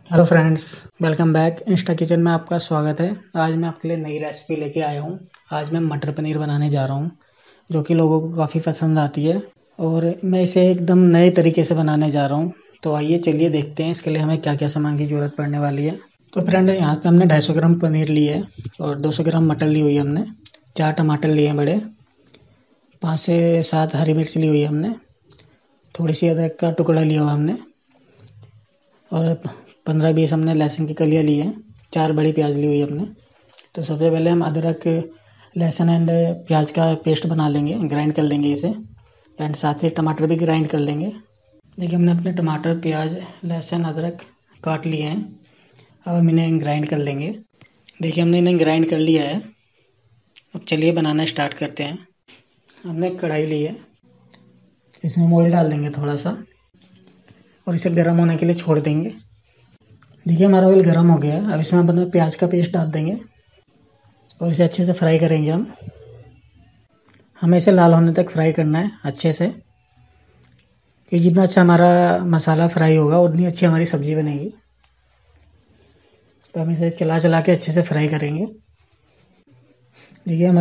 Hello friends, welcome back. Insta kitchen में आपका स्वागत है। आज मैं आपके लिए नई रेसिपी लेके आया हूँ। आज मैं मटर पनीर बनाने जा रहा हूँ, जो कि लोगों को काफ़ी पसंद आती है और मैं इसे एकदम नए तरीके से बनाने जा रहा हूँ। तो आइए चलिए देखते हैं इसके लिए हमें क्या क्या सामान की ज़रूरत पड़ने वाली है। तो फ्रेंड, यहाँ पे हमने 250 ग्राम पनीर लिए है और 200 ग्राम मटर ली हुई है हमने। 4 टमाटर लिए हैं बड़े, 5 से 7 हरी मिर्च ली हुई है हमने, थोड़ी सी अदरक का टुकड़ा लिया हुआ हमने और 15-20 हमने लहसुन की कलियाँ ली हैं। 4 बड़ी प्याज ली हुई है हमने। तो सबसे पहले हम अदरक, लहसुन एंड प्याज का पेस्ट बना लेंगे, ग्राइंड कर लेंगे इसे। एंड साथ ही टमाटर भी ग्राइंड कर लेंगे। देखिए, हमने अपने टमाटर, प्याज, लहसुन, अदरक काट लिए हैं। अब हम इन्हें ग्राइंड कर लेंगे। देखिए, हमने इन्हें ग्राइंड कर लिया है। अब चलिए बनाना स्टार्ट करते हैं। हमने एक कढ़ाई ली है, इसमें ऑयल डाल देंगे थोड़ा सा और इसे गर्म होने के लिए छोड़ देंगे। देखिए, हमारा ऑयल गर्म हो गया है। अब इसमें अपने प्याज का पेस्ट डाल देंगे और इसे अच्छे से फ्राई करेंगे हम। हमें इसे लाल होने तक फ्राई करना है अच्छे से, कि जितना अच्छा हमारा मसाला फ्राई होगा उतनी अच्छी हमारी सब्ज़ी बनेगी। तो हम इसे चला चला के अच्छे से फ्राई करेंगे। देखिए,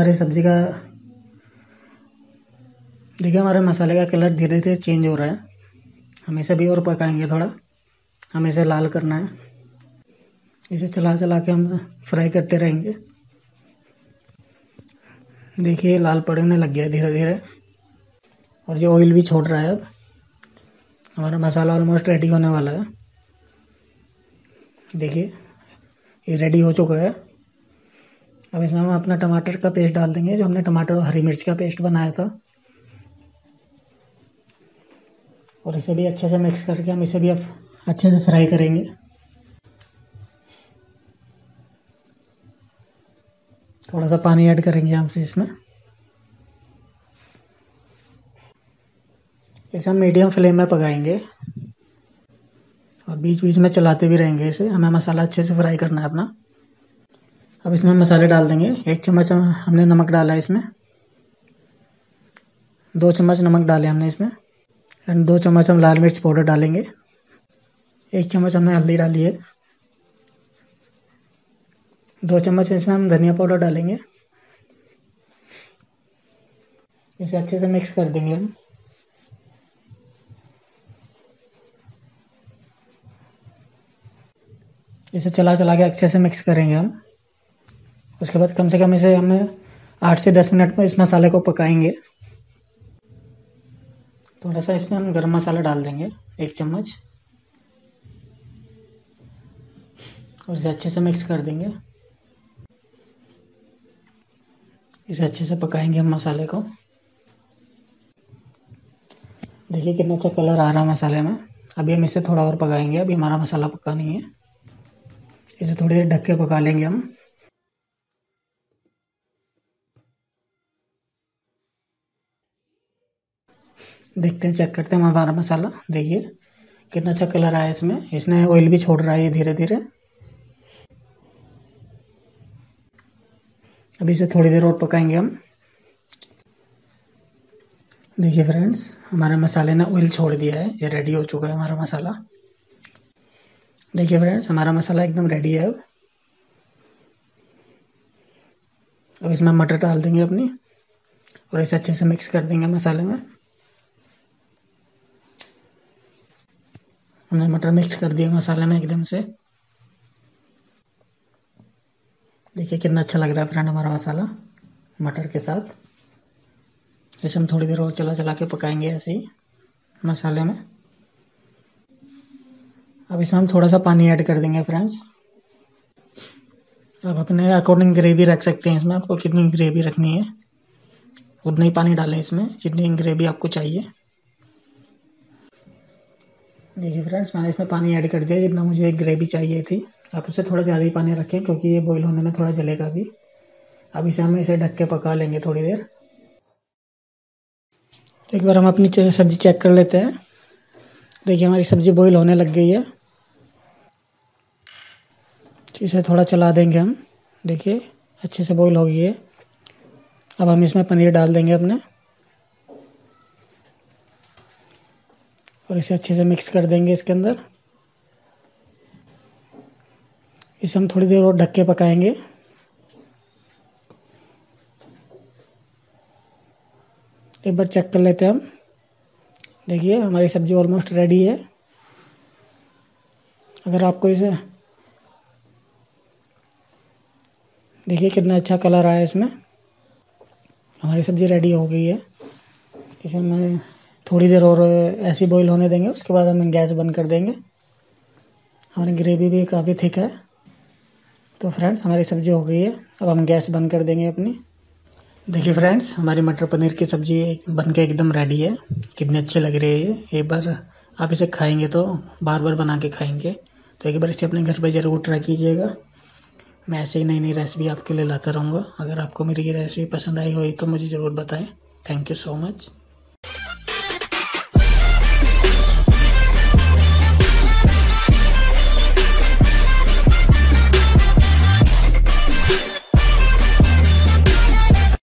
हमारे मसाले का कलर धीरे धीरे चेंज हो रहा है। हम इसे भी और पकाएंगे थोड़ा। हमें इसे लाल करना है। इसे चला चला के हम फ्राई करते रहेंगे। देखिए, लाल पड़ने लग गया है धीरे धीरे और ये ऑयल भी छोड़ रहा है। अब हमारा मसाला ऑलमोस्ट रेडी होने वाला है। देखिए, ये रेडी हो चुका है। अब इसमें हम अपना टमाटर का पेस्ट डाल देंगे, जो हमने टमाटर और हरी मिर्च का पेस्ट बनाया था। और इसे भी अच्छे से मिक्स करके हम इसे भी अब अच्छे से फ्राई करेंगे। थोड़ा सा पानी ऐड करेंगे हम इसमें। इसे हम मीडियम फ्लेम में पकाएंगे और बीच बीच में चलाते भी रहेंगे इसे। हमें मसाला अच्छे से फ्राई करना है अपना। अब इसमें मसाले डाल देंगे। 1 चम्मच हमने नमक डाला है इसमें। 2 चम्मच नमक डाले हमने इसमें। एंड 2 चम्मच हम लाल मिर्च पाउडर डालेंगे। 1 चम्मच हमने हल्दी डाली है। 2 चम्मच इसमें हम धनिया पाउडर डालेंगे। इसे अच्छे से मिक्स कर देंगे हम। इसे चला चला के अच्छे से मिक्स करेंगे हम। उसके बाद कम से कम इसे हमें 8 से 10 मिनट में इस मसाले को पकाएंगे। थोड़ा सा इसमें हम गरम मसाला डाल देंगे, 1 चम्मच, और इसे अच्छे से मिक्स कर देंगे। इसे अच्छे से पकाएंगे हम मसाले को। देखिए, कितना अच्छा कलर आ रहा है मसाले में। अभी हम इसे थोड़ा और पकाएंगे। अभी हमारा मसाला पका नहीं है। इसे थोड़ी देर ढक के पका लेंगे हम। देखते हैं, चेक करते हैं हमारा मसाला। देखिए, कितना अच्छा कलर आया है इसमें। इसने ऑयल भी छोड़ रहा है धीरे धीरे। अभी इसे थोड़ी देर और पकाएंगे हम। देखिए फ्रेंड्स, हमारे मसाले ने ऑयल छोड़ दिया है। ये रेडी हो चुका है हमारा मसाला। देखिए फ्रेंड्स, हमारा मसाला एकदम रेडी है। अब इसमें मटर डाल देंगे अपनी और इसे अच्छे से मिक्स कर देंगे मसाले में। हमने मटर मिक्स कर दिया मसाले में एकदम से। देखिए, कितना अच्छा लग रहा है फ्रेंड हमारा मसाला मटर के साथ। इसे हम थोड़ी देर और चला चला के पकाएंगे ऐसे ही मसाले में। अब इसमें हम थोड़ा सा पानी ऐड कर देंगे फ्रेंड्स। आप अपने अकॉर्डिंग ग्रेवी रख सकते हैं। इसमें आपको कितनी ग्रेवी रखनी है उतना ही पानी डालें इसमें, जितनी ग्रेवी आपको चाहिए। देखिए फ्रेंड्स, मैंने इसमें पानी ऐड कर दिया जितना मुझे ग्रेवी चाहिए थी। आप उससे थोड़ा ज़्यादा ही पानी रखें, क्योंकि ये बॉईल होने में थोड़ा जलेगा भी। अब इसे ढक के पका लेंगे थोड़ी देर। एक बार हम अपनी सब्ज़ी चेक कर लेते हैं। देखिए, हमारी सब्ज़ी बॉईल होने लग गई है। इसे थोड़ा चला देंगे हम। देखिए, अच्छे से बॉईल हो गई है। अब हम इसमें पनीर डाल देंगे अपने और इसे अच्छे से मिक्स कर देंगे इसके अंदर। इसे हम थोड़ी देर और ढक के पकाएंगे। एक बार चेक कर लेते हैं हम। देखिए हमारी सब्जी ऑलमोस्ट रेडी है। अगर आपको इसे देखिए कितना अच्छा कलर आया इसमें। हमारी सब्जी रेडी हो गई है। इसे हम थोड़ी देर और ऐसी बॉईल होने देंगे, उसके बाद हम गैस बंद कर देंगे। हमारी ग्रेवी भी काफ़ी थिक है। तो फ्रेंड्स हमारी सब्जी हो गई है। अब हम गैस बंद कर देंगे अपनी। देखिए फ्रेंड्स हमारी मटर पनीर की सब्जी बन के एकदम रेडी है। कितनी अच्छी लग रही है ये। एक बार आप इसे खाएंगे तो बार बार बना के खाएंगे। तो एक बार इसे अपने घर पे ज़रूर ट्राई कीजिएगा। मैं ऐसे ही नई नई रेसिपी आपके लिए लाता रहूँगा। अगर आपको मेरी ये रेसिपी पसंद आई हो तो मुझे ज़रूर बताएं। Thank you so much.